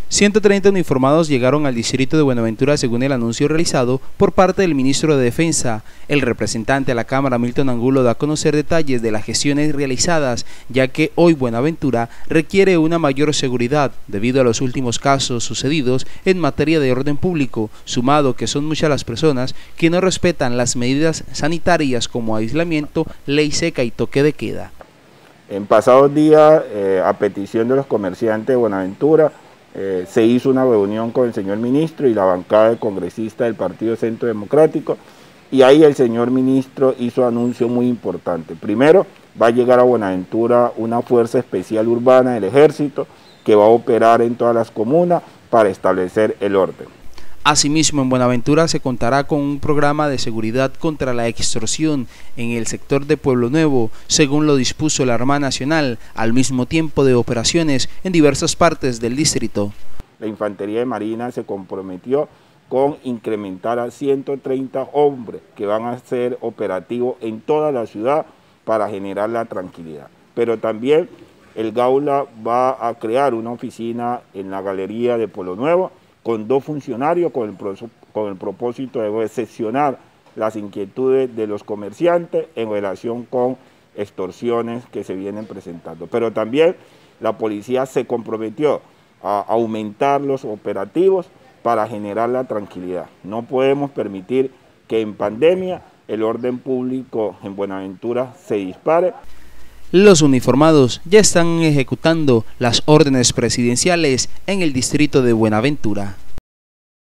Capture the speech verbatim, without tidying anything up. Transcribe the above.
ciento treinta uniformados llegaron al distrito de Buenaventura según el anuncio realizado por parte del ministro de Defensa. El representante a la Cámara, Milton Angulo, da a conocer detalles de las gestiones realizadas, ya que hoy Buenaventura requiere una mayor seguridad debido a los últimos casos sucedidos en materia de orden público, sumado que son muchas las personas que no respetan las medidas sanitarias como aislamiento, ley seca y toque de queda. En pasados días, eh, a petición de los comerciantes de Buenaventura, Eh, se hizo una reunión con el señor ministro y la bancada de congresistas del Partido Centro Democrático, y ahí el señor ministro hizo anuncio muy importante. Primero, va a llegar a Buenaventura una fuerza especial urbana del ejército que va a operar en todas las comunas para establecer el orden. Asimismo, en Buenaventura se contará con un programa de seguridad contra la extorsión en el sector de Pueblo Nuevo, según lo dispuso la Armada Nacional, al mismo tiempo de operaciones en diversas partes del distrito. La Infantería de Marina se comprometió con incrementar a ciento treinta hombres que van a ser operativos en toda la ciudad para generar la tranquilidad. Pero también el Gaula va a crear una oficina en la galería de Pueblo Nuevo, con dos funcionarios con el, con el propósito de recepcionar las inquietudes de los comerciantes en relación con extorsiones que se vienen presentando. Pero también la policía se comprometió a aumentar los operativos para generar la tranquilidad. No podemos permitir que en pandemia el orden público en Buenaventura se dispare. Los uniformados ya están ejecutando las órdenes presidenciales en el distrito de Buenaventura.